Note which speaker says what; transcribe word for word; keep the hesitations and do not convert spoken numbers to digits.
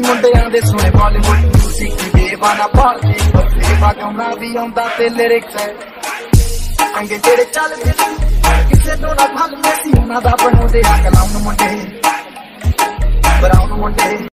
Speaker 1: ਮੁੰਡਿਆਂ ਦੇ ਸੁਣੇ ਬਾਲੀਵੁੱਡ ਮਿਊਜ਼ਿਕ ਦੇ ਬਾਣਾ ਭਾਲਦੇ ਬੱਲੇ ਵਗਾਉਣਾ ਵੀ ਆਉਂਦਾ ਤੇ ਲਿਰਿਕਸ ਹੈ ਅੰਗੇ ਜਿਹੜੇ ਚੱਲਦੇ ਕਿਸੇ ਤੋਂ ਨਾ ਭੱਲਦੇ ਸੀ ਉਹਨਾਂ ਦਾ ਬਣਾਉਂਦੇ ਆ ਕਲਾਮ ਮੁੰਡੇ ਬਰਾਉਨ ਮੁੰਡੇ।